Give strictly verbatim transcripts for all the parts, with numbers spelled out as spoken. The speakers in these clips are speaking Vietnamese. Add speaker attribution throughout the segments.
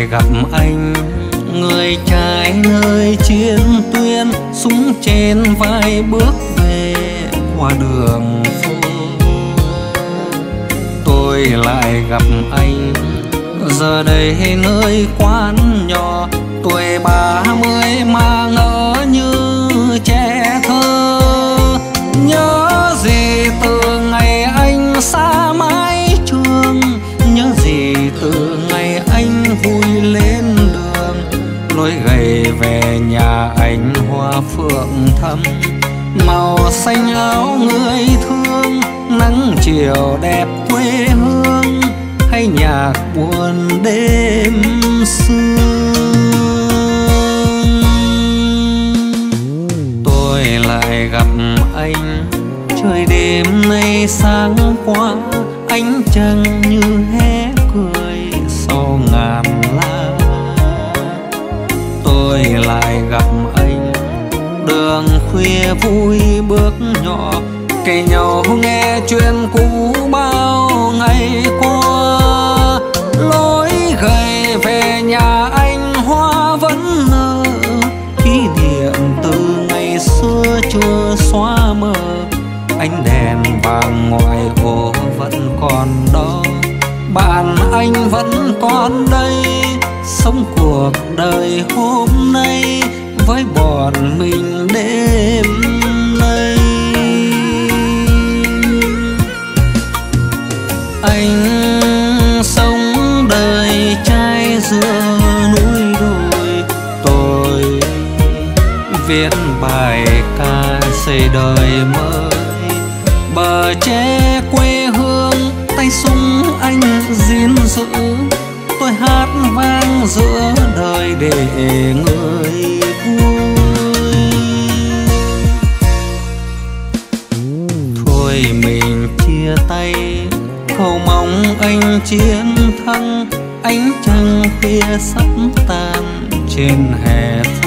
Speaker 1: lại gặp anh, người trai nơi chiến tuyến, súng trên vai bước về qua đường phố. Tôi lại gặp anh giờ đây nơi quán nhỏ, tuổi ba mươi mà ngỡ như trẻ thơ. Nhớ gì từ ngày anh xa mái trường, nhớ gì từ ngày anh vui lên đường, lối gầy về nhà anh hoa phượng thắm, màu xanh áo người thương, nắng chiều đẹp quê hương, hay nhạc buồn đêm sương. Tôi lại gặp anh trời đêm nay sáng quá, ánh trăng như hé cười sau ngàn lá. Tôi lại gặp anh đường khuya vui bước nhỏ, kể nhau nghe chuyện cũ bao ngày qua. Lối gầy về nhà anh hoa vẫn nở, kỷ niệm từ ngày xưa chưa xóa mờ. Ánh đèn vàng ngoài ô vẫn còn đó, bạn anh vẫn còn đây, sống cuộc đời hôm nay với bọn mình đêm nay. Anh sống đời trai giữa núi đồi, tôi viết bài ca xây đời mới. Bờ tre quê hương, tay súng anh gìn giữ, tôi hát vang giữa đời để người vui. Thôi mình chia tay, cầu mong anh chiến thắng, ánh trăng khuya sắp tan trên hè phố.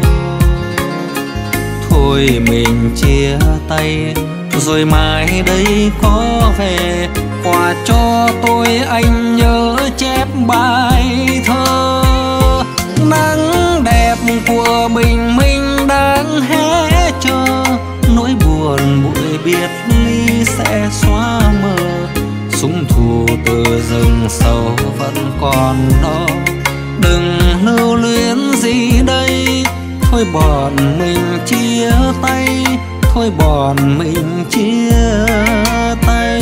Speaker 1: Thôi mình chia tay, rồi mai đây có về, quà cho tôi anh nhớ chép bài thơ. Nắng đẹp của bình minh đang hé chờ, nỗi buồn buổi biệt ly sẽ xóa mờ. Súng thù từ rừng sâu vẫn còn đó, đừng lưu luyến gì đây. Thôi bọn mình chia tay, thôi bọn mình chia tay.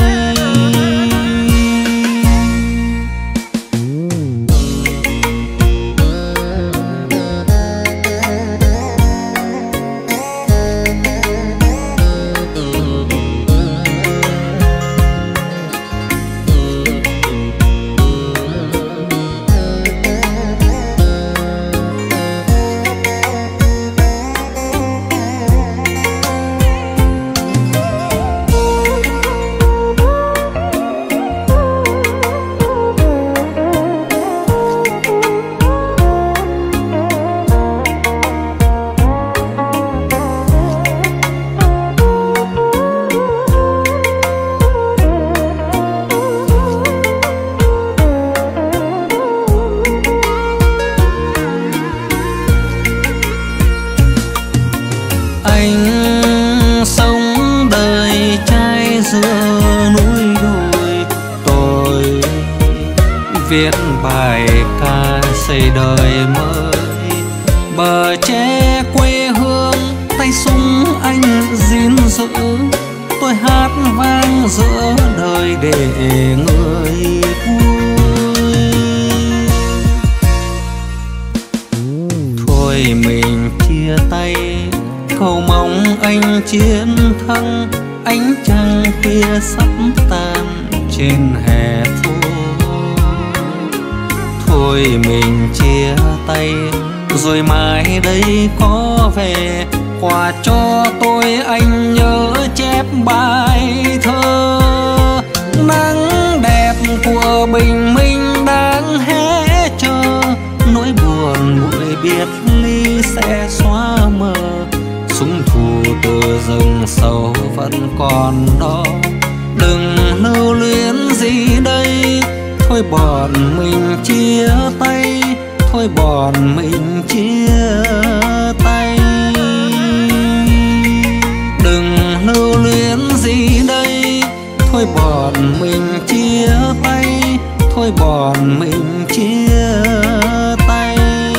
Speaker 1: Viết bài ca xây đời mới. Bờ tre quê hương, tay súng anh gìn giữ, tôi hát vang giữa đời để người vui. Thôi mình chia tay, cầu mong anh chiến thắng, ánh trăng khuya sắp tan trên hè phố. Thôi mình chia tay, rồi mai đây có về, quà cho tôi anh nhớ chép bài thơ. Nắng đẹp của bình minh đang hé chờ, nỗi buồn buổi biệt ly sẽ xóa mờ. Súng thù từ rừng sâu vẫn còn đó, đừng lưu luyến gì đây. Thôi bọn mình chia tay, thôi bọn mình chia tay. Đừng lưu luyến gì đây, thôi bọn mình chia tay, thôi bọn mình chia tay.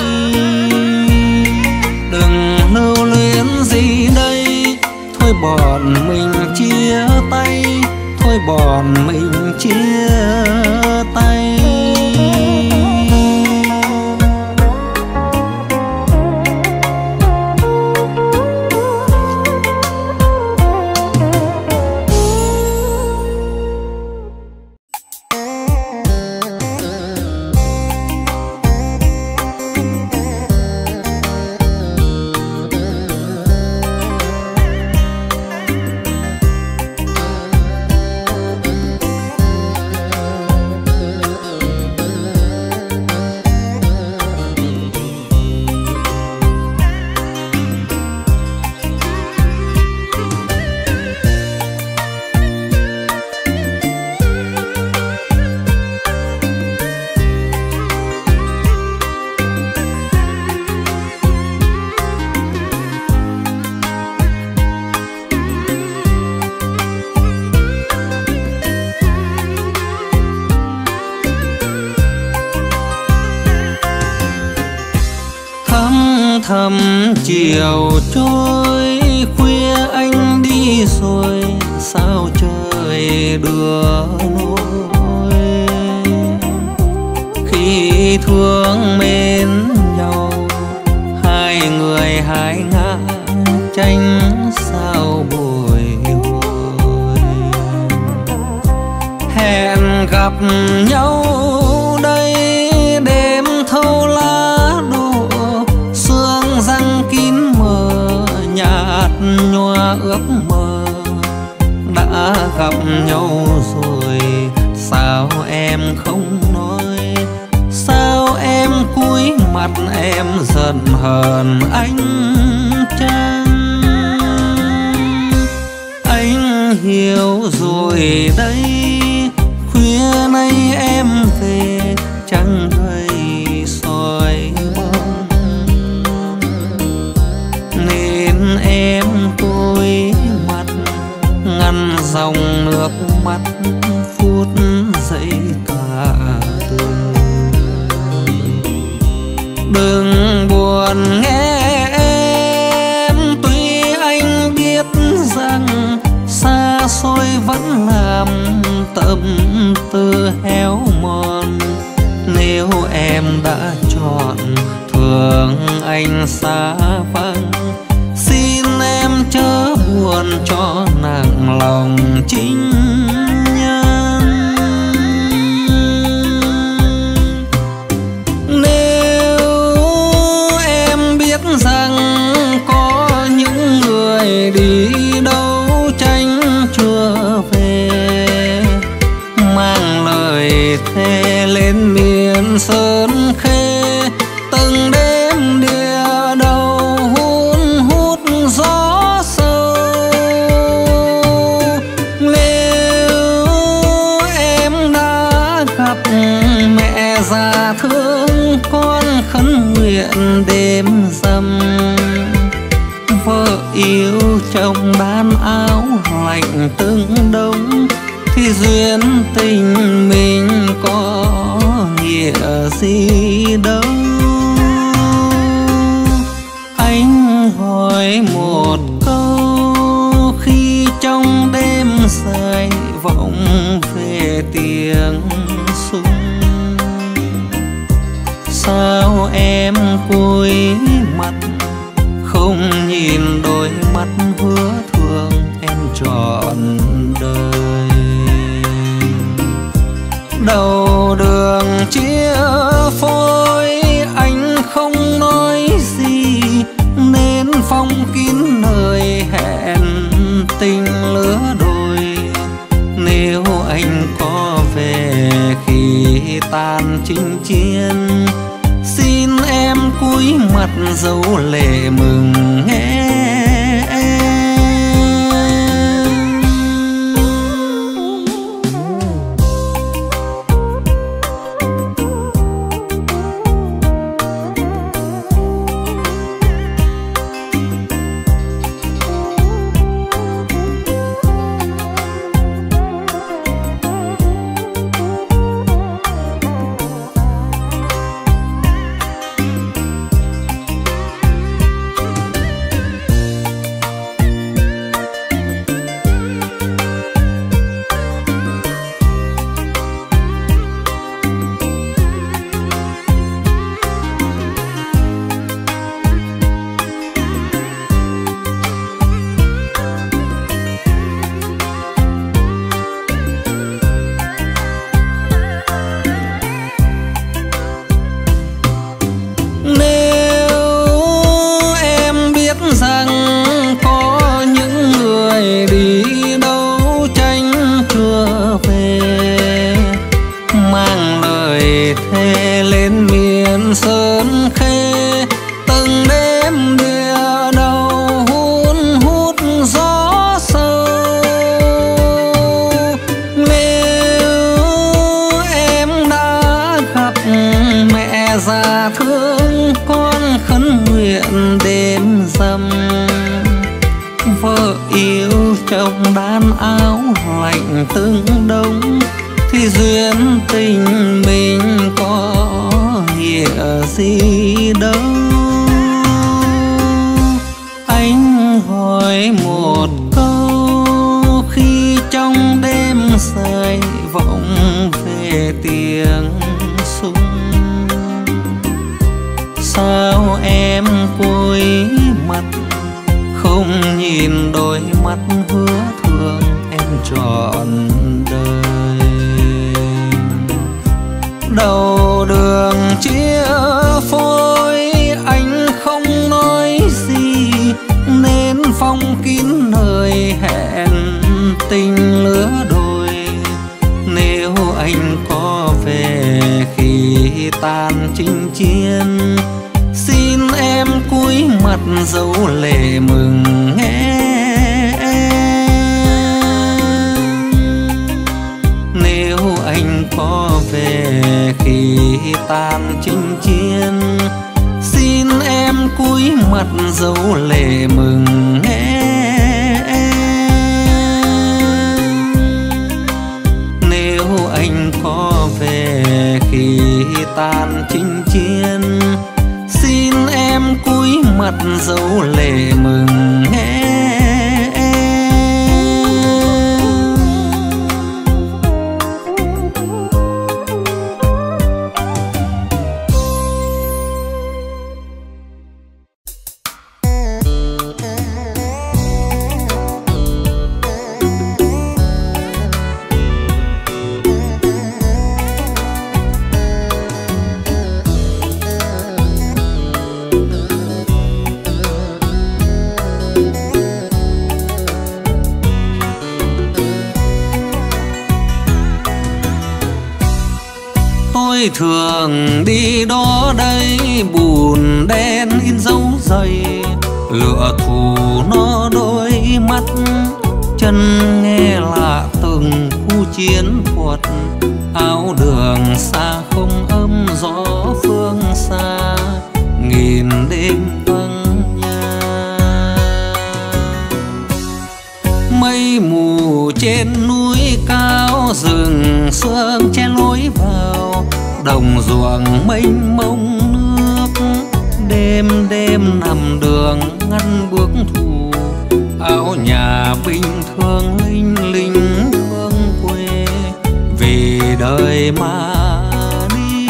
Speaker 1: Đừng lưu luyến gì đây, thôi bọn mình chia tay, thôi bọn mình chia tay. Thầm chiều trôi khuya anh đi rồi, sao trời đưa lối. Khi thương mến nhau, hai người hai ngã tranh sao bồi hồi. Hẹn gặp nhau đây đêm thâu lá đổ, sương răng kín mờ nhạt nhòa ước mơ. Đã gặp nhau rồi sao em không nói, sao em cúi mặt em giận hờn anh chăng. Anh hiểu rồi đây, khuya nay em về chẳng thấy soi bóng, nên em cúi mặt ngăn dòng nước mắt phút giây cả từ. Đừng buồn nghe em, tuy anh biết rằng xa xôi vẫn làm tâm tư héo mòn. Nếu em đã chọn thương anh xa vắng, xin em chớ buồn cho nặng lòng chính nhân. Nếu em biết rằng có những người đi đâu tranh chưa về, mang lời thề lên miền sơn khê, từng đêm địa đầu hun hút gió sâu. Nếu em đã gặp mẹ già thương con khấn nguyện đêm rằm, vợ yêu chồng đan áo lạnh từng đông, thì duyên tình mình có nghĩa gì đâu. Anh hỏi một câu khi trong đêm dài vọng về tiếng súng, sao em cúi mặt không nhìn đôi mắt hứa thương em trọn đời. Đầu đường chia phôi anh không nói gì, nên phong kín lời hẹn tình lứa đôi. Nếu anh có về khi tan chinh chiến, xin em cúi mặt dấu lệ mừng nghe em. Sơn Khê, từng đêm địa đầu hun hút gió sâu. Nếu em đã gặp mẹ già thương con, khấn nguyện đêm rằm vợ yêu chồng đan áo lạnh từng đông, thì duyên tình mình có nghĩa gì đâu. Anh hỏi một câu khi trong đêm dài vọng về tiếng súng, sao em cúi mặt không nhìn đôi mắt hứa thương em trọn đời. Đầu đường chia phôi anh không nói gì, nên phong kín lời hẹn tình lứa đôi. Nếu anh có về khi tan chinh chiến, xin em cúi mặt dấu lệ mừng nghe. Nếu anh có về khi tan chinh chiến, xin em cúi mặt dấu lệ mừng nghe. Nếu anh có về khi tan chinh chiến, xin em cúi mặt dấu lệ mừng nghe. Thường đi đó đây bùn đen in dấu giày, lửa thù nó đôi mắt, chân nghe lạ từng khu chiến thuật. Áo đường xa không ấm gió phương xa, nghìn đêm vắng nhà. Mây mù trên núi cao, rừng sương che lối vào, đồng ruộng mênh mông nước. Đêm đêm nằm đường ngăn bước thù, áo nhà bình thường linh linh thương quê, vì đời mà đi.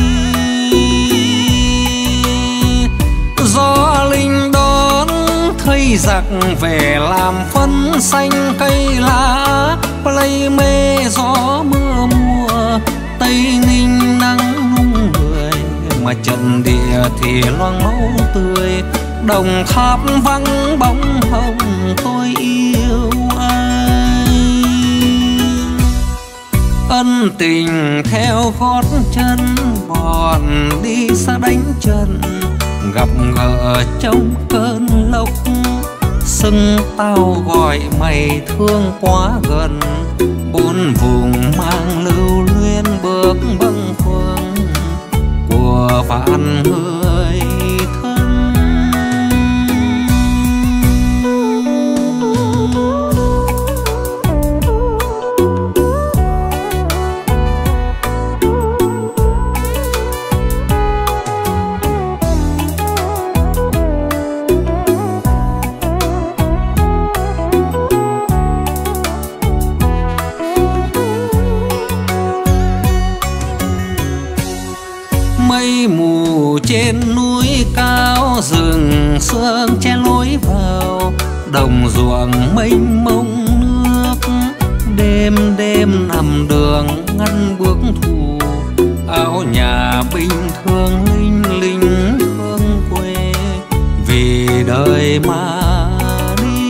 Speaker 1: Gió linh đón thây giặc về làm phân xanh cây lá, play mê gió mưa mùa Tây Ninh nắng nung người, mà trận địa thì loang máu tươi. Đồng Tháp vắng bóng hồng tôi yêu ai. Ân tình theo gót chân bọn đi xa đánh trận, gặp gỡ trong cơn lốc. Sưng tao gọi mày thương quá gần, bốn vùng mang lưu luyến bước bâng khuâng của vạn người thân. Mây mù trên núi cao, rừng sương che lối vào, đồng ruộng mênh mông nước. Đêm đêm nằm đường ngăn bước thù, áo nhà bình thường linh linh thương quê, vì đời mà đi.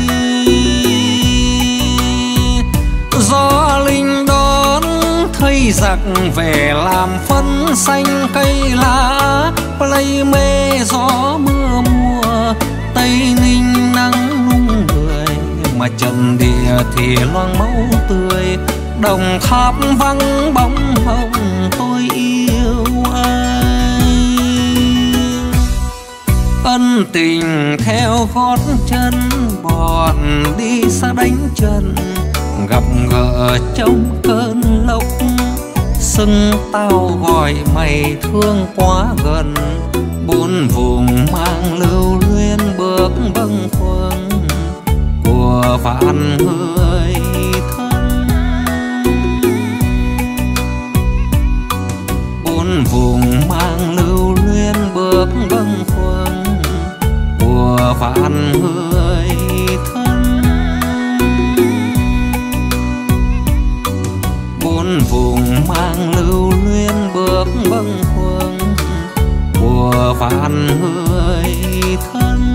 Speaker 1: Gió linh đón thây giặc về làm phân xanh cây lá, lây mê gió mưa mùa Tây Ninh nắng nung người, mà trần địa thì loang máu tươi. Đồng Tháp vắng bóng hồng tôi yêu ai. Ân tình theo gót chân bọn đi xa đánh trận, gặp gỡ trong cơn lốc. Xưng tao gọi mày thương quá gần, bốn vùng mang lưu luyến bước bâng khuâng của vạn người thân. Bốn vùng mang lưu luyến bước bâng khuâng của vạn người thân. Bốn vùng mang lưu luyến bước bâng khuâng của vạn người thân.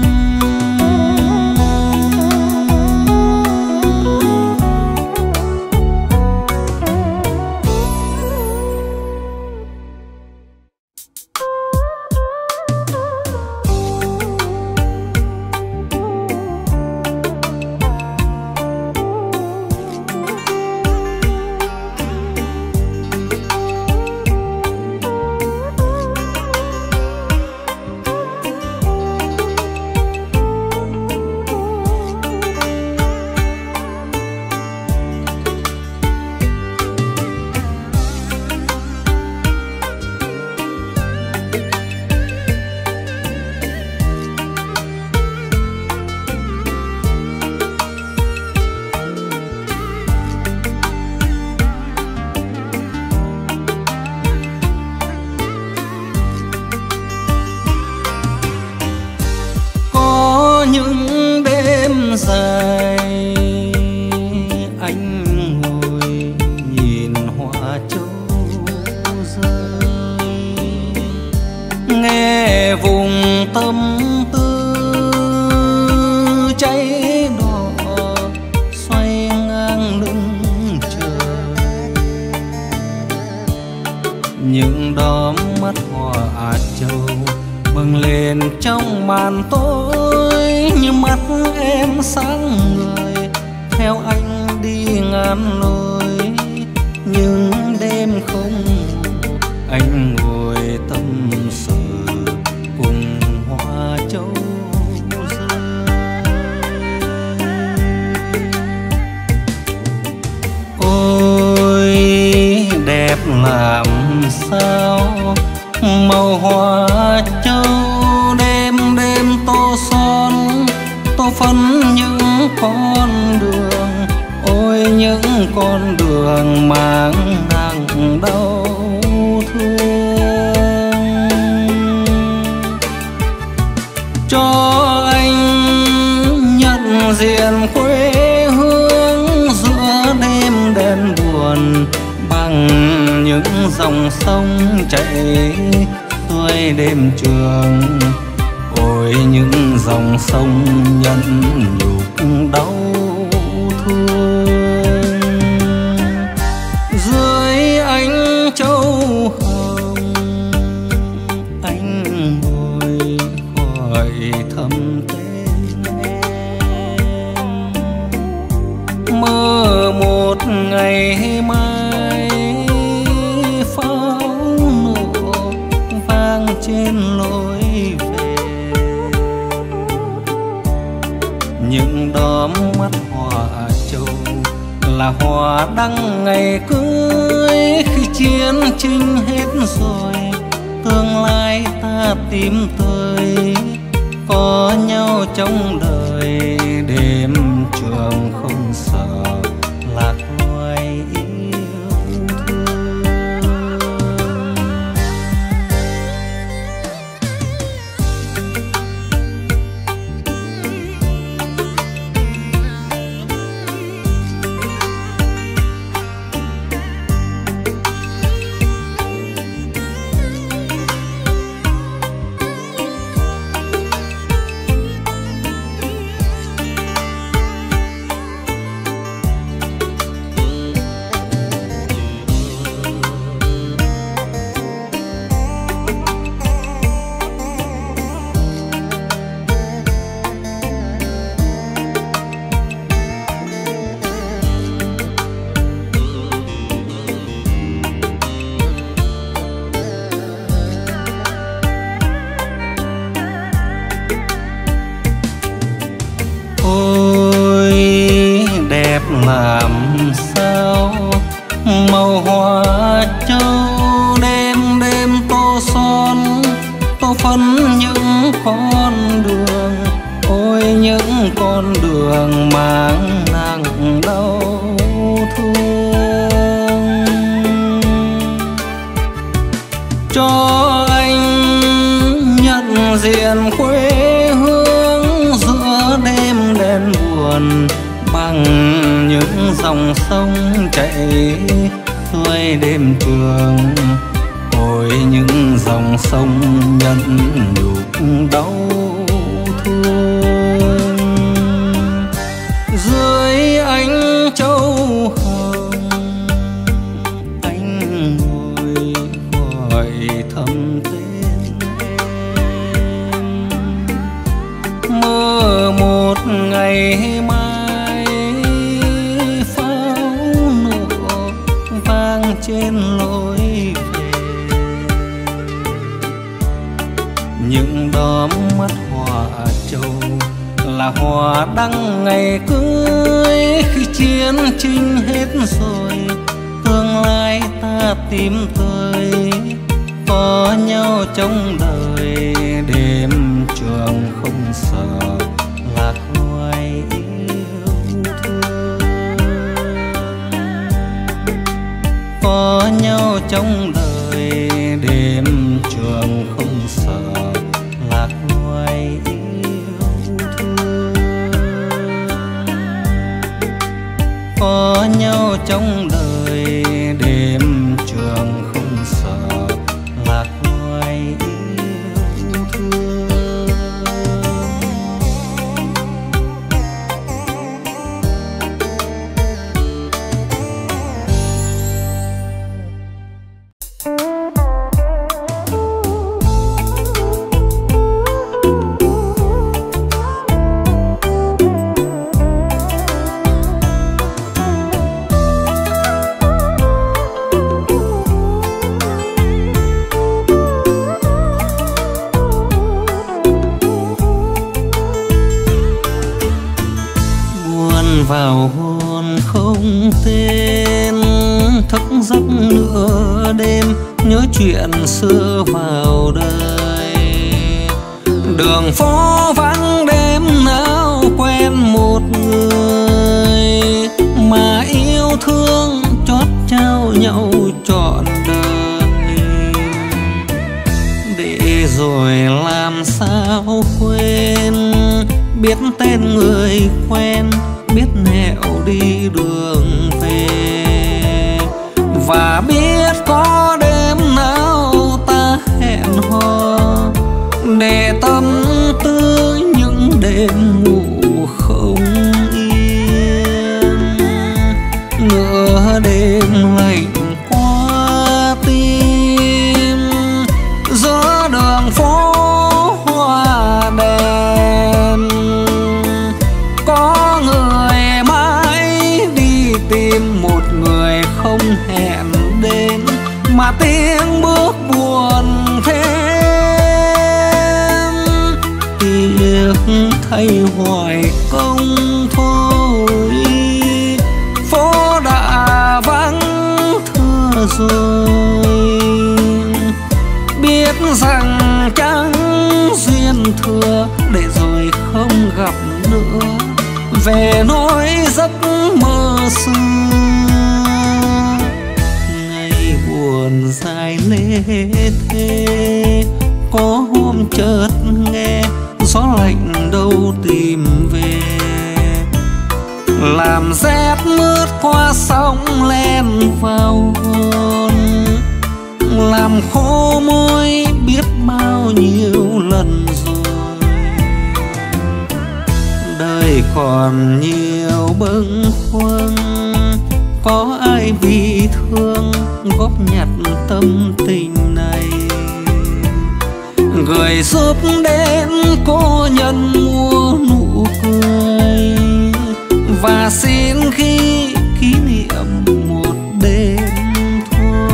Speaker 1: Những đóm mắt hoa ạt châu bừng lên trong màn tối, như mắt em sáng người theo anh đi ngàn lối. Nhưng đêm không anh ngồi tâm sự cùng hoa châu rơi. Ôi đẹp làm sao màu hoa châu, đêm đêm tô son tô phấn những con đường. Ôi những con đường mang nặng đau thương, cho anh nhận diện quê hương giữa đêm đen buồn bằng những dòng sông chảy xuôi đêm trường. Ôi những dòng sông nhẫn nhục đau thương, dưới ánh châu hồng anh ngồi khỏi thầm tên em. Mơ một ngày mai pháo nổ vang trên lối về, những đóm mắt hoa châu là hoa đăng ngày cưới. Khi chiến tranh hết rồi tương lai ta tìm tới, có nhau trong đời đêm trường không sợ lạc loài yêu thương. làm sao màu hoa châu đêm đêm tô son tô phấn những con đường, ôi những con đường mang nặng đau thương. Cho anh nhận diện quê hương giữa đêm đen buồn bằng những dòng sông chảy xuôi đêm trường, ôi những dòng sông nhận nhục đau thương. Dưới ánh châu hồng anh ngồi gọi thầm tên em, mơ một ngày mai pháo nổ vang trên lối về, những đóa mắt hoa châu là hoa đăng ngày cưới. Khi chiến tranh hết rồi tương lai ta tìm tới, có nhau trong đời đêm trường không sợ lạc loài yêu thương. Có nhau trong đời đêm trường không sợ lạc loài yêu thương. Có nhau trong đời đêm trường không sợ lạc loài yêu thương. Vào hôn không tên thức giấc nửa đêm, nhớ chuyện xưa vào đời. Đường phố vắng đêm nào quen một người mà yêu thương chót trao nhau trọn đời. Để rồi làm sao quên biết tên người quen, biết nẻo đi đường về, và biết có đêm nào ta hẹn hò để tâm tư những đêm ngủ không yên. Nửa đêm lạnh qua tim giữa đường phố hoa đèn, có người mãi đi tìm một người không hẹn đến, mà tiếng bước buồn thêm. Tiếc thay hoài công thôi, phố đã vắng thưa rồi. Biết rằng chẳng duyên thừa để rồi không gặp nữa, về nỗi giấc mơ xưa. Ngày buồn dài lê thê, có hôm chợt nghe gió lạnh đâu tìm về, làm rét mướt qua sóng len vào hồn, làm khô môi biết bao nhiêu lần rồi. Đời còn nhiều bâng khuâng, có ai vì thương góp nhặt tâm tình này, gửi giúp đến cô nhân mua nụ cười, và xin khi kỷ niệm một đêm thôi.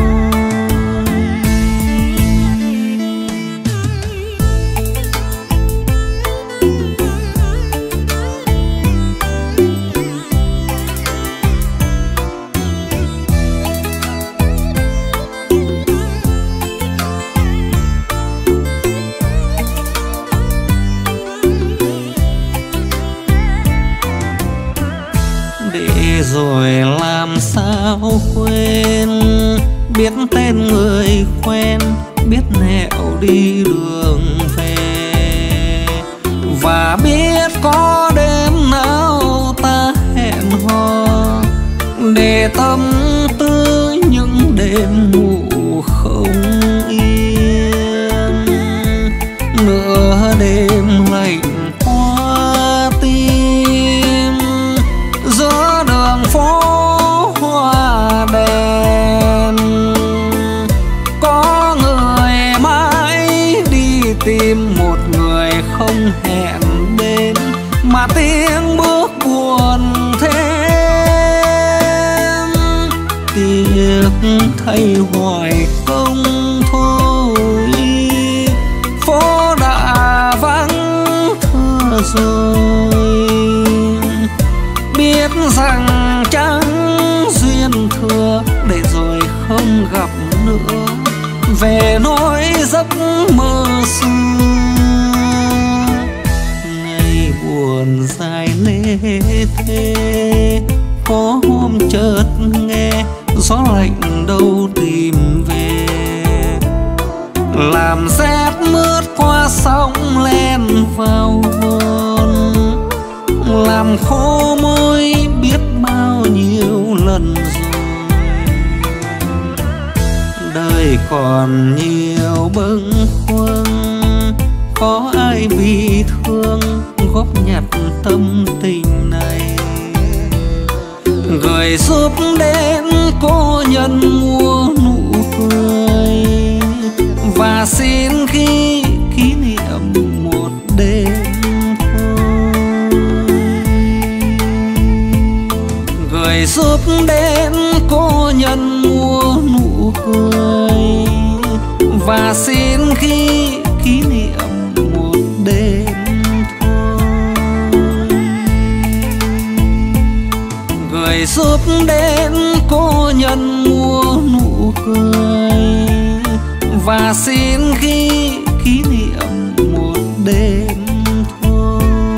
Speaker 1: rồi làm sao quên, biết tên người quen, biết nẻo đi đường về, và biết có đêm nào ta hẹn hò để tâm tư những đêm ngủ không yên. Nửa đêm lạnh qua tim, giữa đường phố hoa đèn, có người mãi đi tìm một người không hẹn đến, mà tiếng bước buồn thêm. Tiếc thay hoài công thôi, phố đã vắng thưa rồi. Biết rằng chẳng duyên thừa, để rồi không gặp nữa, về nỗi giấc mơ xưa. Ngày buồn dài lê thê, có hôm chợt nghe gió lạnh đâu tìm về, làm rét mướt qua sóng len vào hồn, làm khô môi biết bao nhiêu lần rồi. Đời còn nhiều bâng khuâng, có ai bị thương góp nhặt tâm tình này, gửi giúp đến cô nhân mua nụ cười, và xin khi kỷ niệm một đêm thôi. Gửi giúp đến cô nhân mua nụ cười, và xin khi kỷ niệm một đêm thôi. Gửi giúp đến cô nhân mua nụ cười, và xin khi kỷ niệm một đêm thôi.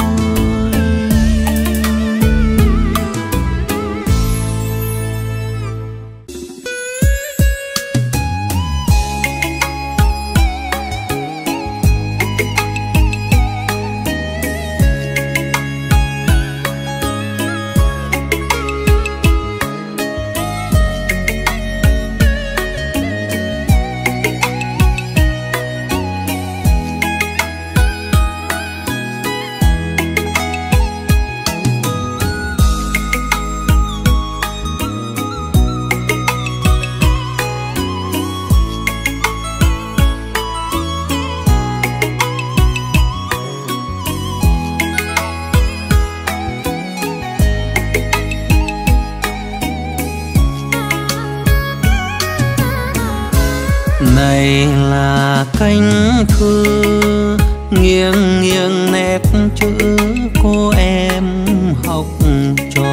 Speaker 1: Này là cánh thư nghiêng nghiêng nét chữ cô em học trò,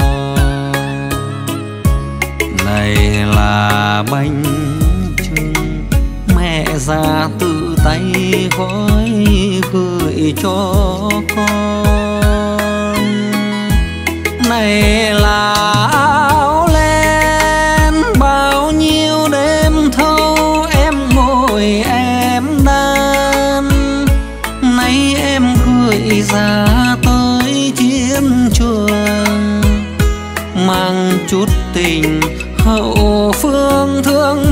Speaker 1: này là bánh trưng mẹ già tự tay gói gửi cho con, này là áo len bao nhiêu đêm thâu em đan, nay em gửi ra tới chiến trường, mang chút tình hậu phương thương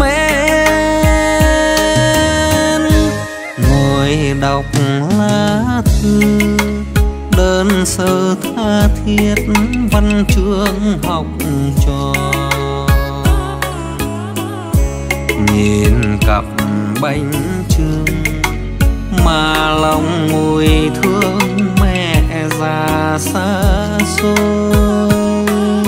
Speaker 1: mến. Ngồi đọc lá thư đơn sơ tha thiết văn chương học trò, nhìn cặp bánh trưng mà lòng mùi thương mẹ già xa xôi,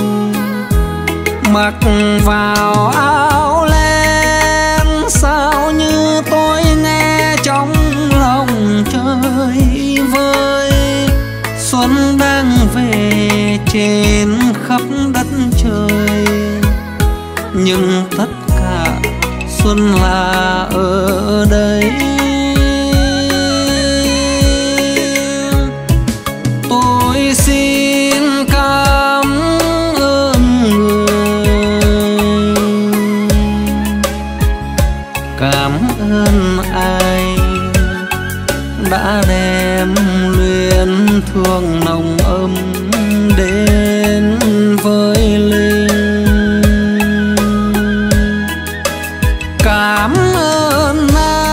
Speaker 1: mặc vào áo len sao như tôi nghe trong lòng chơi vơi. Xuân đang về trên khắp đất trời, nhưng tất cả xuân là ở đây. Tôi xin cảm ơn đã đem luyến thương nồng ấm đến với linh. Cảm ơn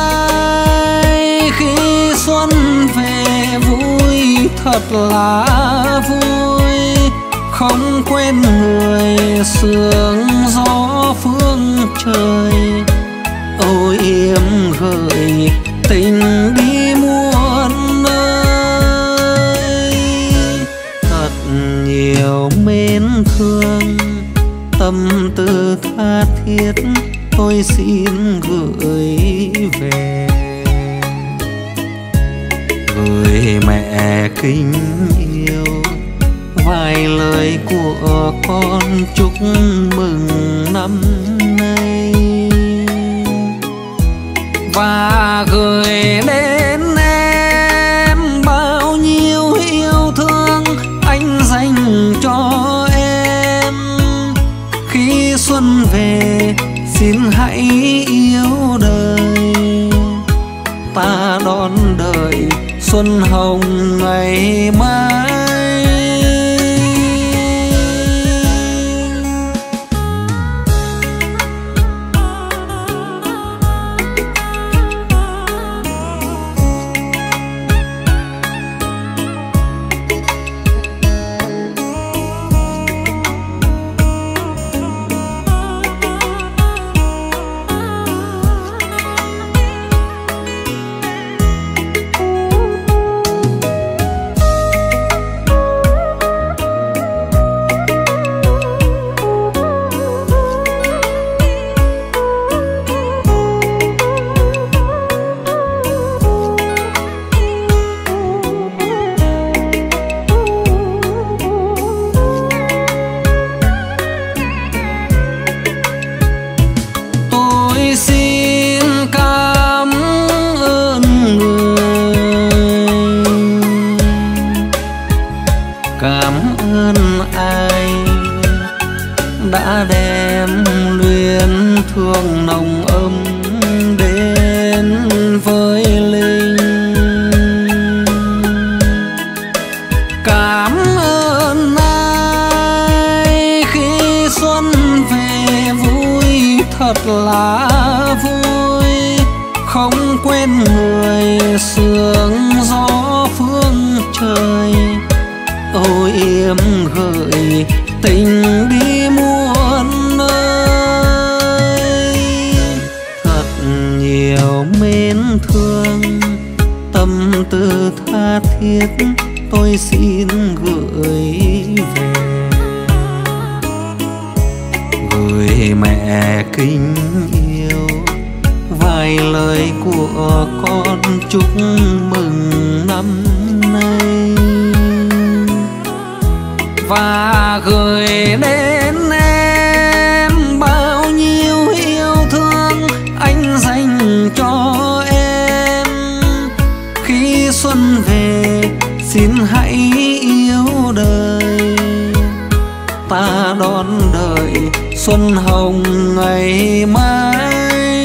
Speaker 1: ai khi xuân về vui thật là vui, không quên người sương gió phương trời. Ôi yếm gợi tình đi muôn nơi, thật nhiều mến thương tâm tư tha thiết tôi xin gửi về. Gửi mẹ kính yêu vài lời của con chúc mừng năm nay, và gửi đến em bao nhiêu yêu thương anh dành cho em. Khi xuân về xin hãy yêu đời, ta đón đợi xuân hồng ngày mai. Đã đem luyến thương nồng ấm đến với linh. Cảm ơn ai khi xuân về vui thật là vui, không quên người sương gió phương trời. Ôi yếm gợi tình đi muôn nơi, thật nhiều mến thương tâm tư tha thiết tôi xin gửi về. Gửi mẹ kính yêu vài lời của con chúc mừng năm nay, và gửi đến em bao nhiêu yêu thương anh dành cho em. Khi xuân về xin hãy yêu đời, ta đón đợi xuân hồng ngày mai.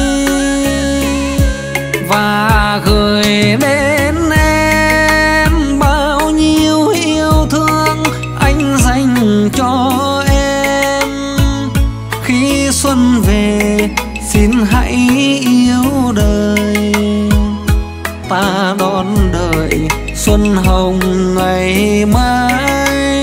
Speaker 1: Và gửi đến em bao nhiêu yêu thương anh dành cho em. Khi xuân về xin hãy yêu đời, ta đón đợi xuân hồng ngày mai.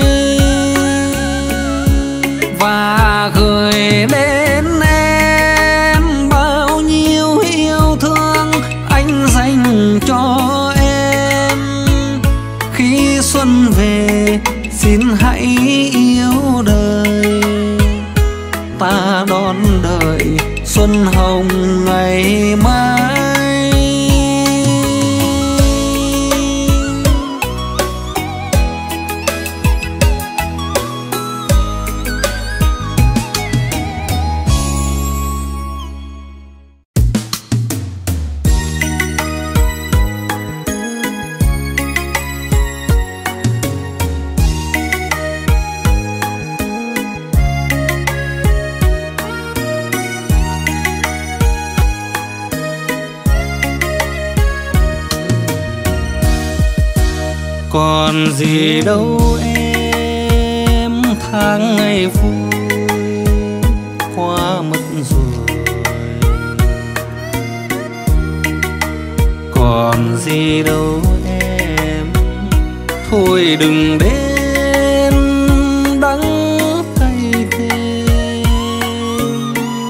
Speaker 1: Và gửi đến em bao nhiêu yêu thương anh dành cho em. Khi xuân về xin hãy yêu đời, ta đón đợi xuân hồng ngày mai. Còn gì đâu em, tháng ngày vui qua mất rồi. Còn gì đâu em, thôi đừng đến đắng cay thêm.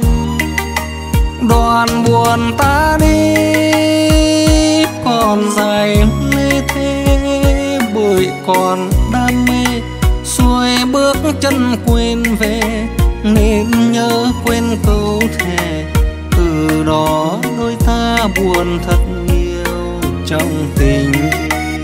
Speaker 1: Đoạn buồn ta đi còn dài lê thế, bởi còn đam mê xuôi bước chân quên về, nên nhớ quên câu thề. Từ đó đôi ta buồn thật nhiều trong tình yêu.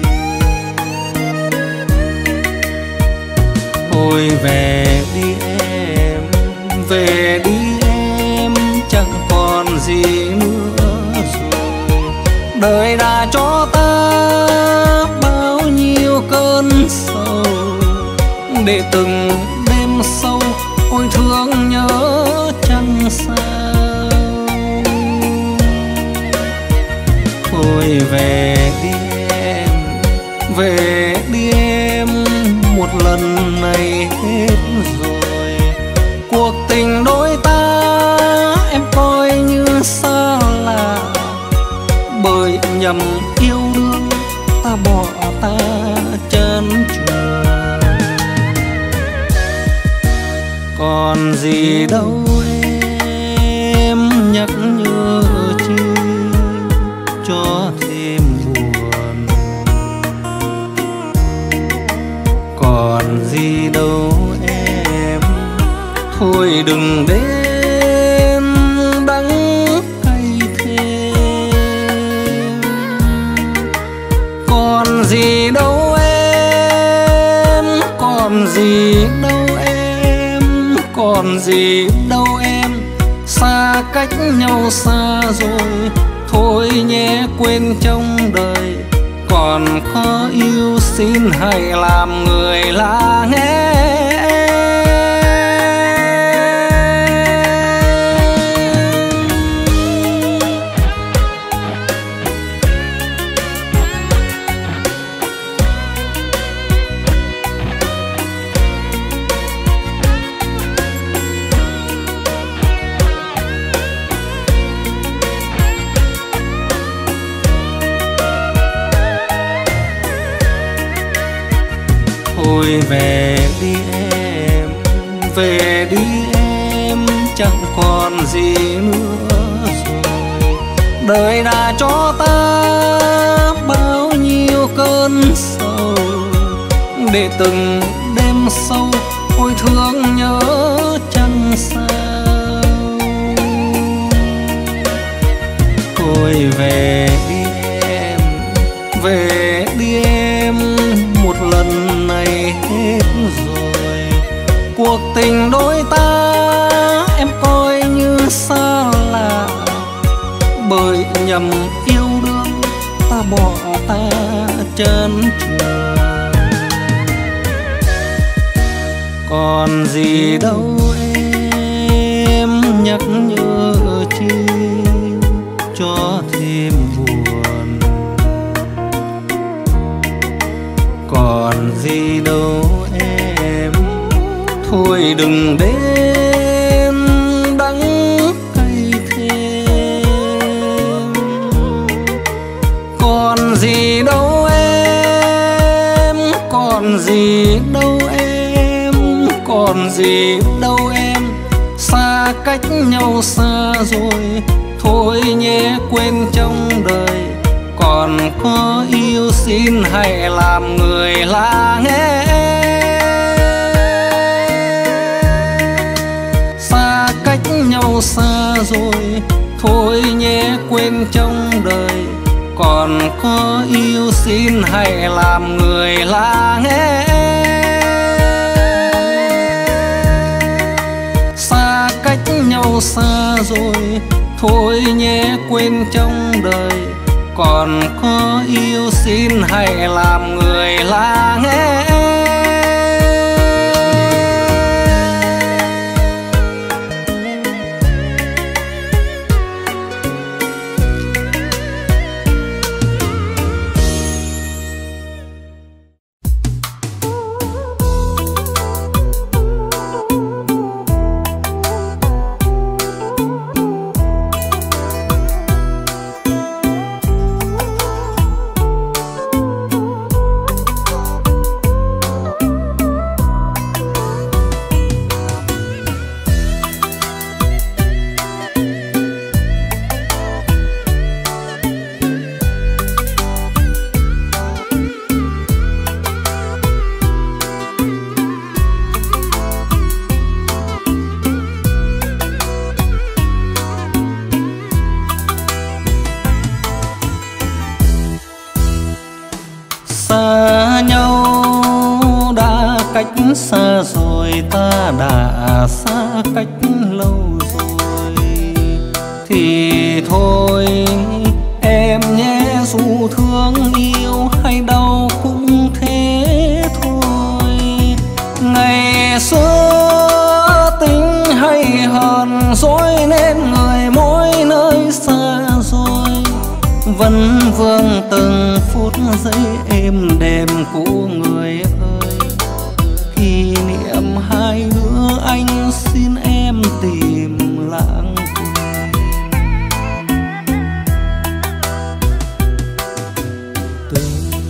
Speaker 1: Thôi về đi em, về đi em, chẳng còn gì nữa rồi. Đời đã cho ta bao nhiêu cơn sầu, để từng đêm sâu ôi thương nhớ chẳng sao. Thôi về đi em, về đi em, một lần này hết rồi. Cuộc tình đôi ta em coi như xa lạ, bởi nhầm yêu đương ta bỏ ta chân chùa. Còn gì đâu em, nhắc nhớ chi cho thêm buồn. Còn gì đâu em, thôi đừng đến đắng cay thêm. Còn gì đâu em, còn gì đâu em, còn gì đâu em, xa cách nhau xa rồi. Thôi nhé quên trong đời, còn có yêu xin hãy làm người lạ nghe. Thôi về đi em, về đi em, chẳng còn gì nữa rồi. Đời đã cho ta bao nhiêu cơn sầu, để từng đêm sâu ôi thương nhớ chẳng sao. Thôi về đi em, về đi em, một lần này hết rồi. Cuộc tình đôi ta em coi như xa lạ, bởi nhầm yêu đương ta bỏ ta chân chùa. Còn gì đâu em, nhắc nhớ chi cho thêm buồn. Còn gì đâu em, thôi đừng đến đắng cay thêm. Còn gì đâu em, còn gì đâu em, còn gì đâu em, xa cách nhau xa rồi. Thôi nhé quên trong đời, còn có yêu xin hãy làm người lạ nghe. Xa cách nhau xa rồi, thôi nhé quên trong đời, còn có yêu xin hãy làm người lạ nghe. Xa cách nhau xa rồi, thôi nhé quên trong đời, còn có yêu xin hãy làm người lạ nghe. đến xa rồi, ta đã xa cách lâu rồi. Thì thôi em nhé, dù thương yêu hay đau cũng thế thôi. Ngày xưa tính hay hờn dỗi nên người mỗi nơi xa rồi, vẫn vương từng phút giây êm đềm của người ơi. Kỷ niệm hai đứa anh xin em tìm lãng quên. Từ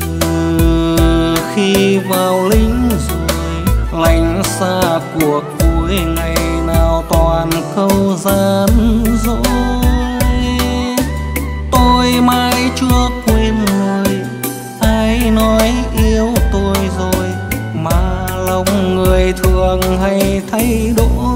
Speaker 1: khi vào lính rồi, lánh xa cuộc vui, ngày nào toàn câu gian dối. Tôi mãi chưa quên người ai nói yêu tôi rồi, mà lòng người thường hay thay đổi.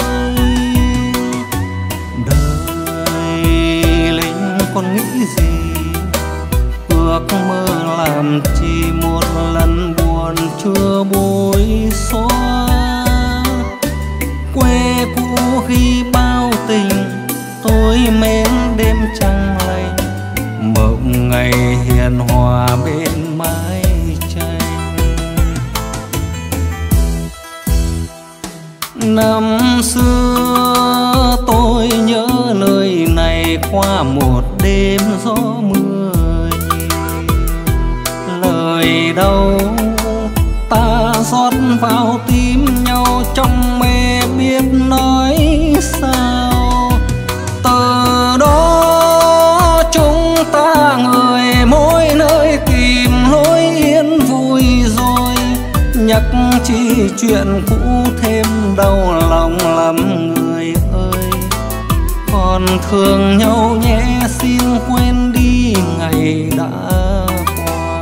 Speaker 1: Đời lính còn nghĩ gì, ước mơ làm chi một lần buồn chưa bối xóa. Quê cũ khi bao tình, tôi mến đêm trăng lạnh, mộng ngày hiền hòa bên mái tranh. Năm xưa tôi nhớ nơi này qua một đêm gió mưa nhiều. Lời đâu ta rót vào tim nhau, trong mê biết nói sao. Từ đó chúng ta người mỗi nơi tìm lối yên vui rồi, nhắc chi chuyện cũ thêm đau lòng lắm người ơi. Còn thương nhau nhé, xin quên đi ngày đã qua.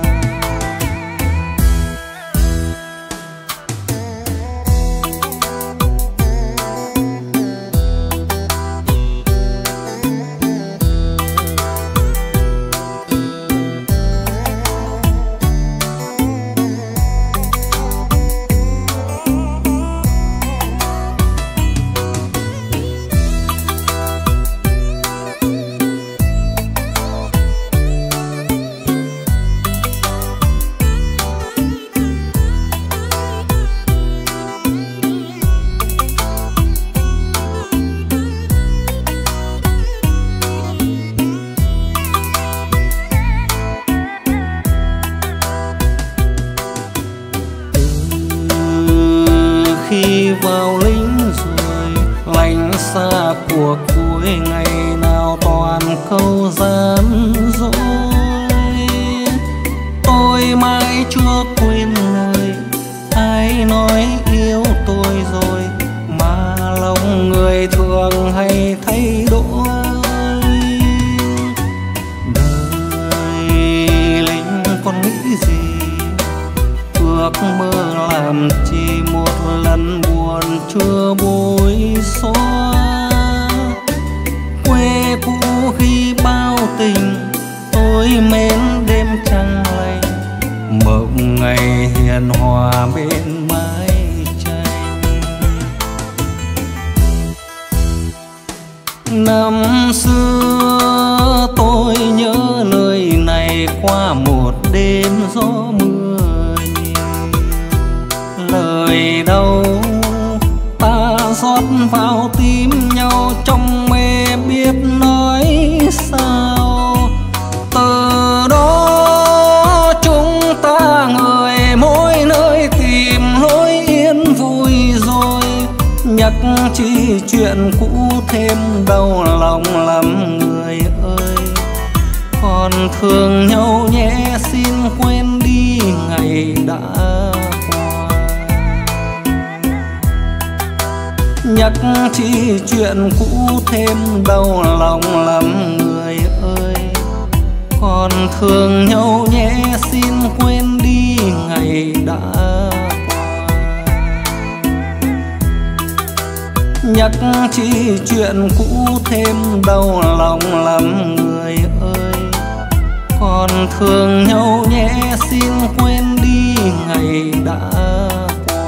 Speaker 1: Khi vào lính rồi, lánh xa cuộc vui, ngày nào toàn câu gian dối. Tôi mãi chưa quên lời ai nói yêu tôi rồi, mà lòng người thường hay thay đổi. Đời lính còn nghĩ gì, ước mơ làm chi một lần buồn chưa bối xóa. Quê cũ khi bao tình, tôi mến đêm trăng lạnh, mộng ngày hiền hòa bên mái tranh. Năm xưa tôi nhớ nơi này qua một đêm gió mưa nhiều. Lời đâu ta rót vào tim nhau, trong mê biết nói sao. Từ đó chúng ta người mỗi nơi tìm lối yên vui rồi, nhắc chi chuyện cũ thêm đau lòng lắm người ơi. Còn thương nhau nhé, xin quên đi ngày đã qua. Nhắc chi chuyện cũ thêm đau lòng lắm người ơi. Còn thương nhau nhé, xin quên đi ngày đã qua. Nhắc chi chuyện cũ thêm đau lòng lắm người ơi. Còn thương nhau nhé, xin quên đi ngày đã qua.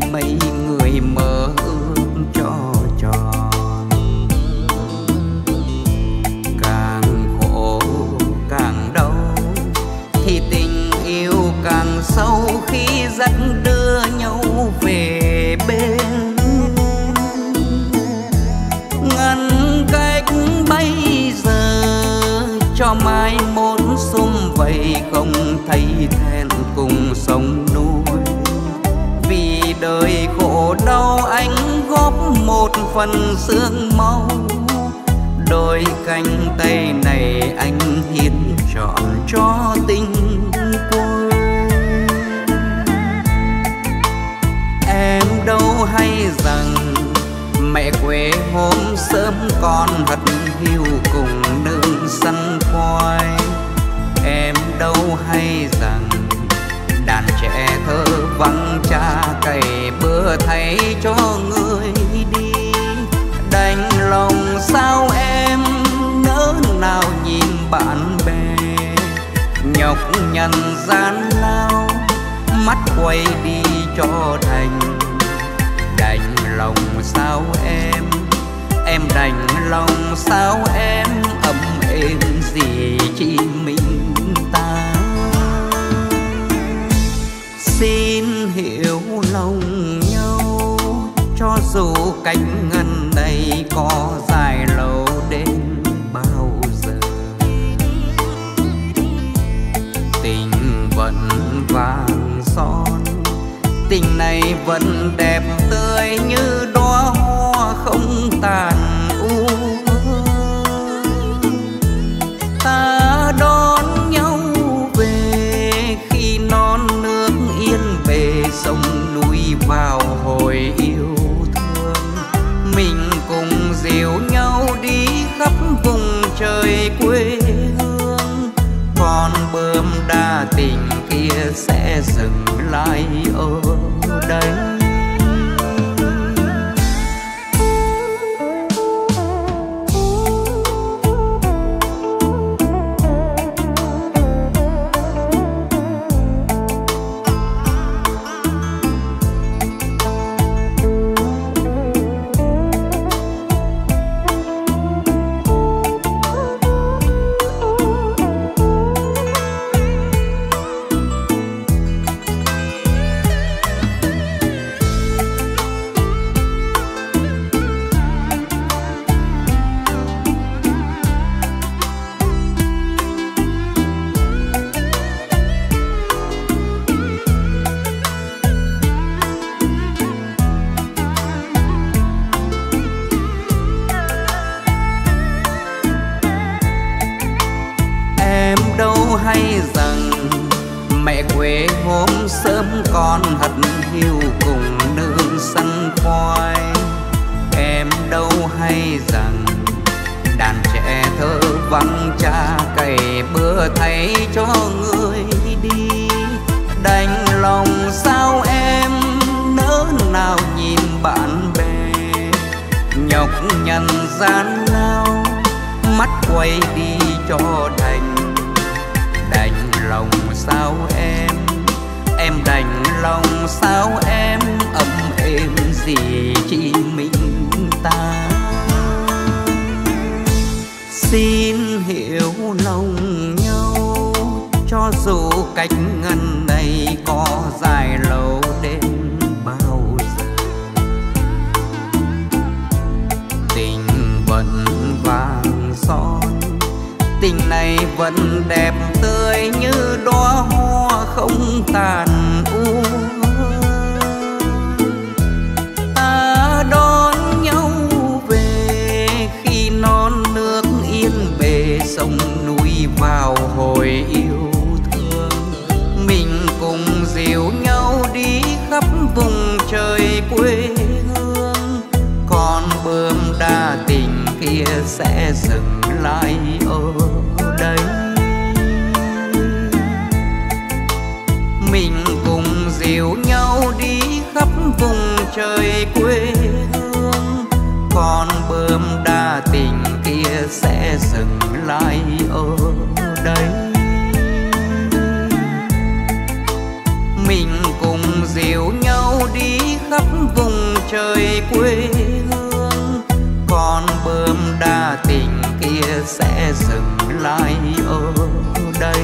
Speaker 1: mấy người mơ ước cho tròn. Càng khổ càng đau thì tình yêu càng sâu khi dắt đưa nhau về bên. Ngăn cách bây giờ cho mai mốt sum vầy không thấy thẹn cùng sống nuôi. Vì đời khổ đau anh góp một phần xương máu, đôi cánh tay này anh hiến trọn cho tình quê. Em đâu hay rằng mẹ quê hôm sớm con hất hiu cùng nương săn khoai. Em đâu hay rằng đàn trẻ thơ vắng cha cày bữa thay cho người đi. Đành lòng sao em nỡ nào nhìn bạn bè nhọc nhằn gian lao, mắt quay đi cho đành. Đành lòng sao em, em đành lòng sao em ấm êm gì chỉ mình ta. Xin hiểu lòng nhau cho dù cánh ngân này có dài lâu đến bao giờ. Tình vẫn vàng son, tình này vẫn đẹp tươi như đóa hoa không tàn u. Ta đón nhau về khi non nước yên bề sông núi vào hồi yêu thương. Mình cùng dìu nhau đi khắp vùng trời quê hương. Còn bướm đa tình kia sẽ dừng lại ở đây. Hay rằng mẹ quê hôm sớm con hất hiu cùng nương săn khoai. Em đâu hay rằng đàn trẻ thơ vắng cha cày bữa thay cho người đi. Đành lòng sao em nỡ nào nhìn bạn bè nhọc nhằn gian lao, mắt quay đi cho đành. Đành lòng sao em, em đành lòng sao em ấm êm gì chỉ mình ta. Xin hiểu lòng nhau cho dù cách ngân này có dài lâu đến bao giờ. Tình vẫn vàng son, tình này vẫn đẹp tươi như đóa hoa không tàn u. Ta đón nhau về khi non nước yên bề sông núi vào hồi yêu thương. Mình cùng dìu nhau đi khắp vùng trời quê hương. Còn bướm đa tình kia sẽ dừng lại ở đây. Mình cùng dìu nhau đi khắp vùng trời quê hương. Còn bướm đa tình kia sẽ dừng lại ở đây. Mình cùng dìu nhau đi khắp khắp vùng trời quê hương, còn bướm đa tình kia sẽ dừng lại ở đây.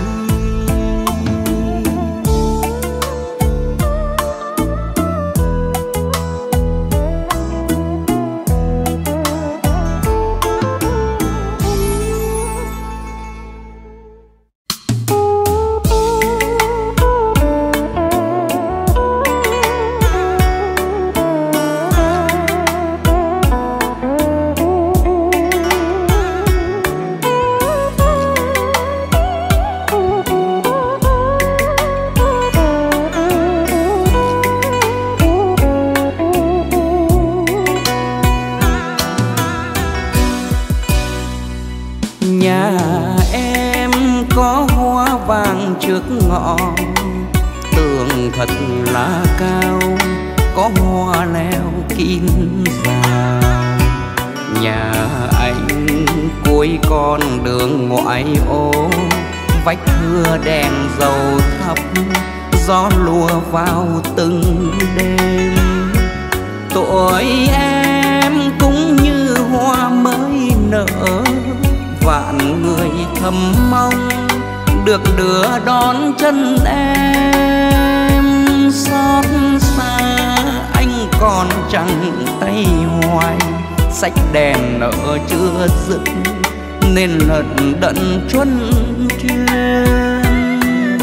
Speaker 1: Trước ngõ tường thật là cao, có hoa leo kín rào. Nhà anh cuối con đường ngoại ô, vách thưa đèn dầu thấp, gió lùa vào từng đêm. Tuổi em cũng như hoa mới nở, vạn người thầm mong được đưa đón chân em. Xót xa anh còn chẳng tay hoài, sách đèn nợ chưa dứt nên lận đận chuân chuyên.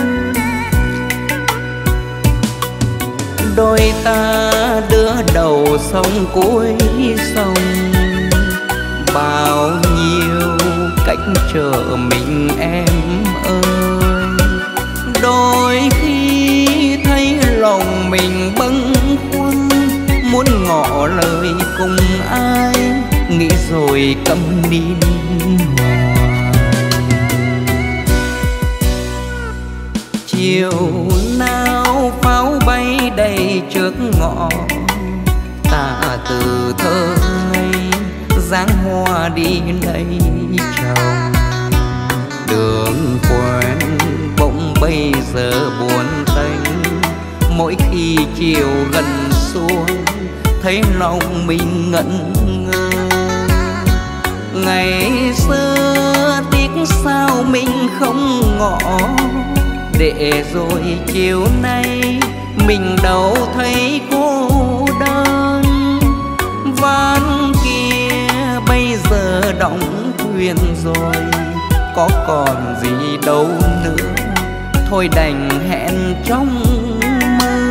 Speaker 1: Đôi ta đưa đầu sông cuối sông, bao nhiêu cách chờ mình em ơi. Đôi khi thấy lòng mình bâng khuâng, muốn ngỏ lời cùng ai, nghĩ rồi câm nín hoài. Chiều nào pháo bay đầy trước ngõ, ta từ thơ ngây dáng hoa đi lấy chồng. Đường quen bỗng bây giờ buồn tênh, mỗi khi chiều gần xuống thấy lòng mình ngẩn ngơ. Ngày xưa tiếc sao mình không ngỏ, để rồi chiều nay mình đâu thấy cô đơn. Ván kia bây giờ đóng thuyền rồi, có còn gì đâu nữa, thôi đành hẹn trong mơ.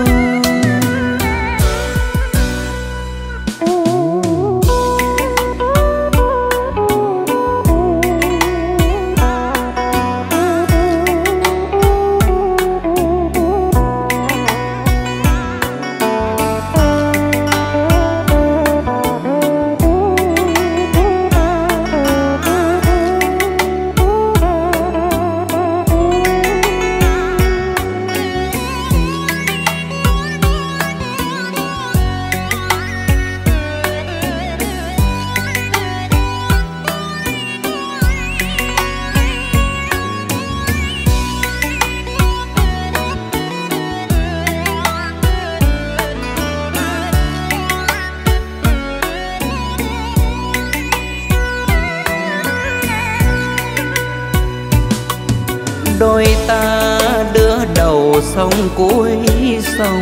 Speaker 1: Đôi ta đưa đầu sông cuối sông,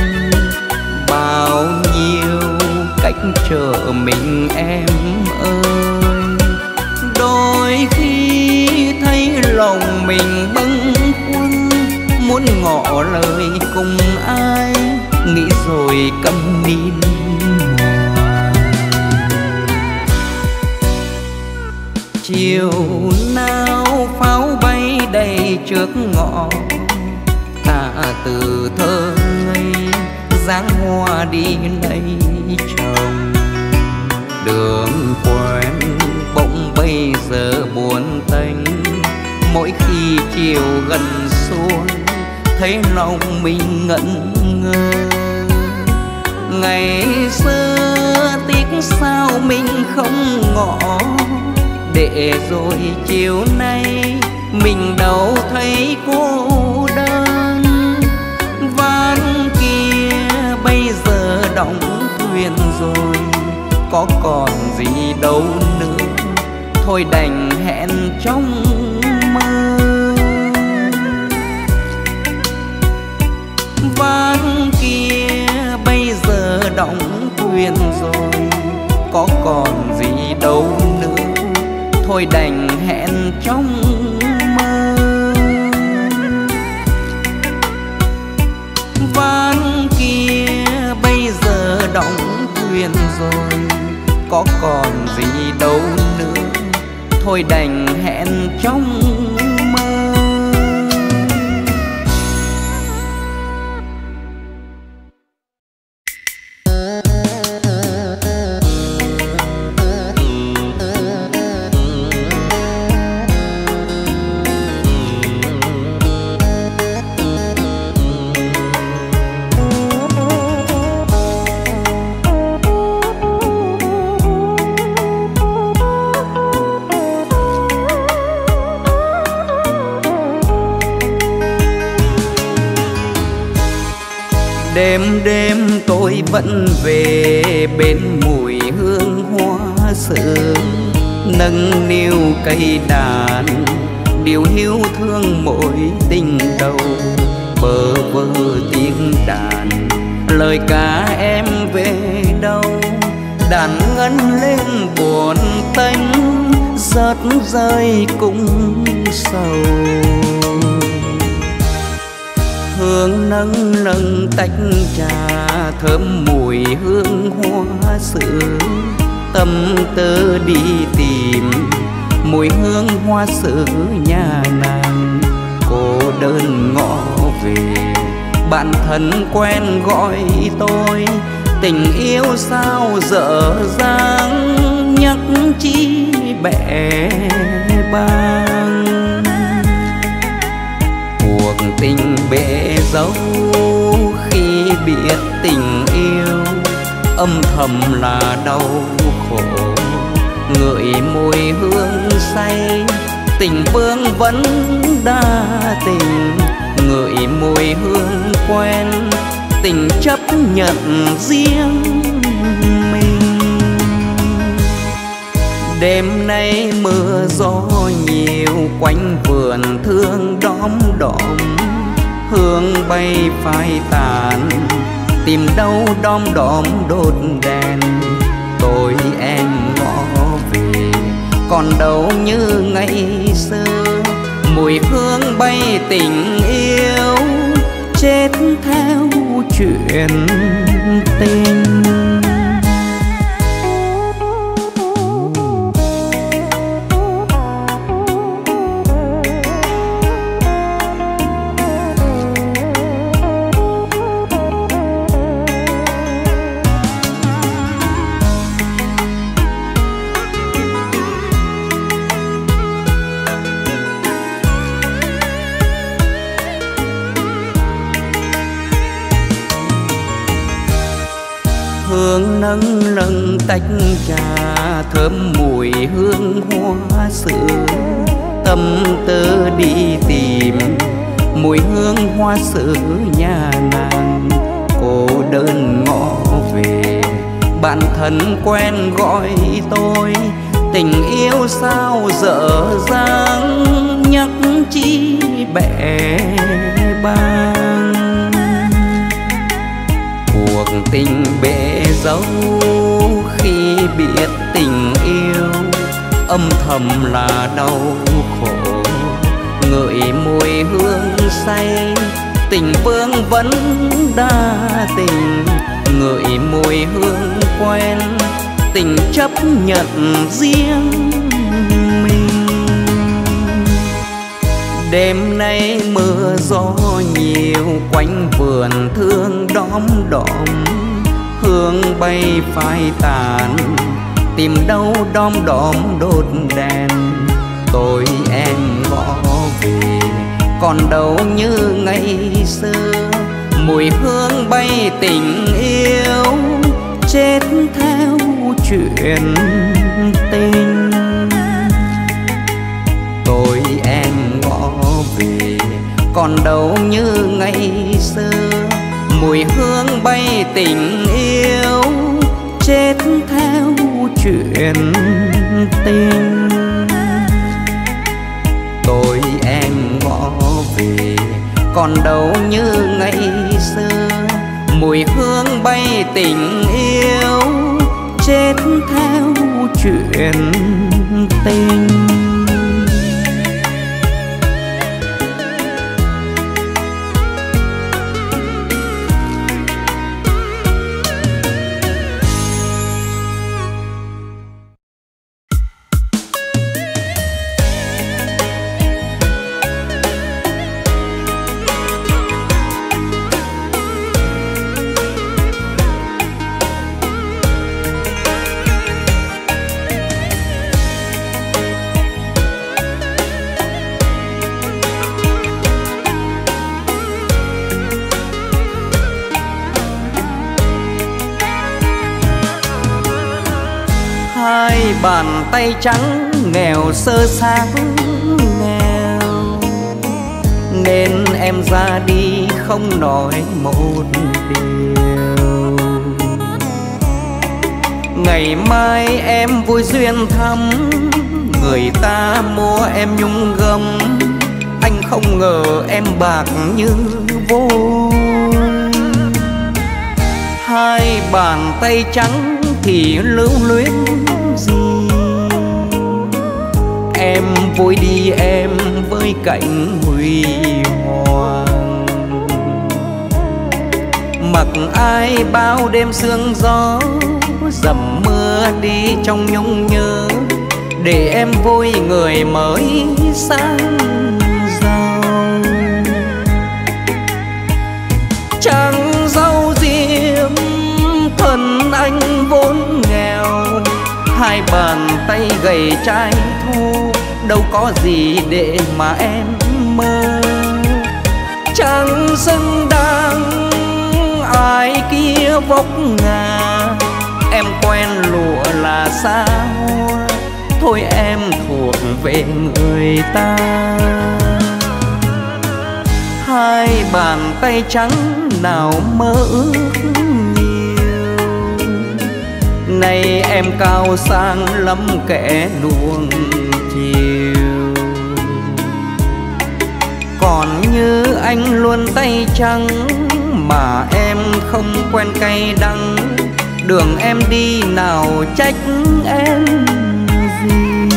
Speaker 1: bao nhiêu cách chờ mình em ơi. Đôi khi thấy lòng mình bâng khuâng, muốn ngỏ lời cùng ai, nghĩ rồi câm nín hoài. Chiều nào pháo bay đầy trước ngõ, ta từ thơ ngây dáng hoa đi lấy chồng. Đường quen bỗng bây giờ buồn tênh, mỗi khi chiều gần xuống thấy lòng mình ngẩn ngơ. Ngày xưa tiếc sao mình không ngỏ, để rồi chiều nay mình đâu thấy cô đơn. Ván kia bây giờ đóng thuyền rồi, có còn gì đâu nữa, thôi đành hẹn trong mơ. Ván kia bây giờ đóng thuyền rồi, có còn gì đâu nữa, thôi đành hẹn trong mơ. Ván kia bây giờ đóng thuyền rồi, có còn gì đâu nữa, thôi đành hẹn trong mơ. Đêm đêm tôi vẫn về bên mùi hương hoa sữa, nâng niu cây đàn điều hiu thương mỗi tình đầu. Bơ vơ tiếng đàn lời ca em về đâu, đàn ngân lên buồn tênh rớt rơi cũng sầu. Hương nâng nâng tách trà thơm mùi hương hoa sữa, tâm tư đi tìm mùi hương hoa sữa nhà nàng. Cô đơn ngõ về bạn thân quen gọi tôi, tình yêu sao dở dang nhắc chi bẽ bàng. Cuộc tình bể dâu khi biết tình yêu, âm thầm là đau khổ. Ngửi mùi hương say, tình vương vẫn đa tình. Ngửi mùi hương quen, tình chấp nhận riêng mình. Đêm nay mưa gió nhiều, quanh vườn thương đom đóm. Hương bay phai tàn, tìm đâu đom đóm đốt đèn. Tôi em ngõ về, còn đâu như ngày xưa. Mùi hương bay tình yêu, chết theo chuyện tình. Hương nâng nâng tách trà thơm mùi hương hoa sữa, tâm tư đi tìm mùi hương hoa sữa nhà nàng. Cô đơn ngõ về bạn thân quen gọi tôi, tình yêu sao dở dang nhắc chi bẽ bàng. Cuộc tình bể dâu khi biết tình yêu, âm thầm là đau khổ. Ngửi mùi hương say, tình vương vẫn đa tình. Ngửi mùi hương quen, tình chấp nhận riêng mình. Đêm nay mưa gió nhiều, quanh vườn thương đom đóm. Hương bay phai tàn, tìm đâu đom đóm đốt đèn. Tôi em ngõ về, còn đâu như ngày xưa. Mùi hương bay tình yêu, chết theo chuyện tình. Tôi em ngõ về, còn đâu như ngày xưa. mùi hương bay tình yêu chết theo chuyện tình. Tôi em ngõ về còn đâu như ngày xưa, mùi hương bay tình yêu chết theo chuyện tình. Bàn tay trắng nghèo sơ xác nghèo, nên em ra đi không nói một điều. Ngày mai em vui duyên thăm, người ta mua em nhung gấm, anh không ngờ em bạc như vôi. Hai bàn tay trắng thì lưu luyến gì, em vui đi em với cảnh huy hoàng. Mặc ai bao đêm sương gió, dầm mưa đi trong nhung nhớ, để em vui người mới sang giàu. Chẳng giàu diêm thân anh vốn nghèo, hai bàn tay gầy trai thu, đâu có gì để mà em mơ. Chẳng xứng đáng ai kia vóc ngà, em quen lụa là xa hoa, thôi em thuộc về người ta. Hai bàn tay trắng nào mơ ước nhiều, nay em cao sang lắm kẻ nuông chiều. Còn như anh luôn tay trắng, mà em không quen cay đắng, đường em đi nào trách em gì.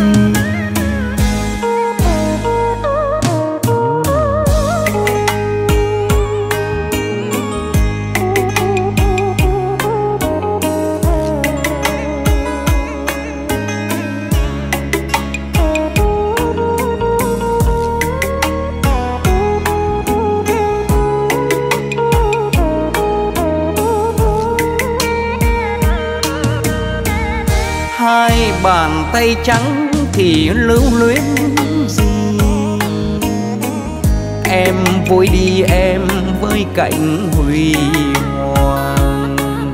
Speaker 1: Hai bàn tay trắng thì lưu luyến gì, em vui đi em với cảnh huy hoàng.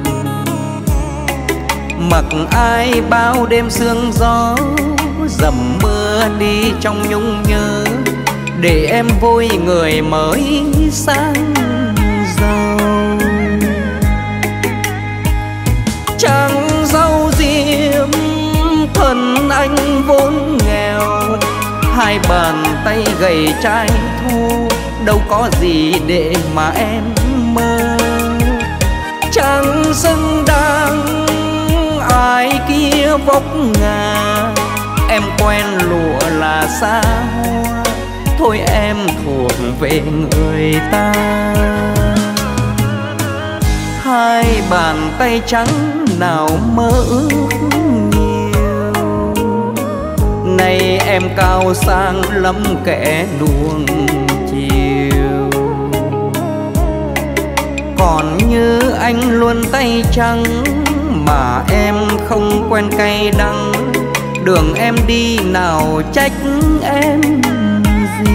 Speaker 1: Mặc ai bao đêm sương gió, dầm mưa đi trong nhung nhớ, để em vui người mới sang giàu. Chẳng giàu diêm thân anh vốn nghèo, hai bàn tay gầy trai thu, đâu có gì để mà em mơ. Chẳng xứng đáng ai kia vóc ngà, em quen lụa là xa hoa, thôi em thuộc về người ta. Hai bàn tay trắng nào mơ ước nhiều, nay em cao sang lắm kẻ nuông chiều. Còn như anh luôn tay trắng, mà em không quen cay đắng, đường em đi nào trách em gì.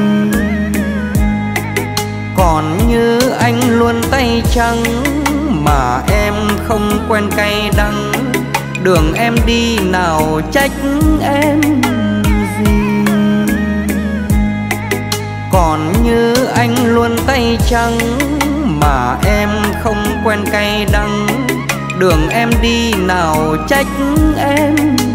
Speaker 1: Còn như anh luôn tay trắng, mà em không quen cay đắng, đường em đi nào trách em gì. Còn như anh luôn tay trắng, mà mà em không quen cay đắng. Đường em đi nào trách em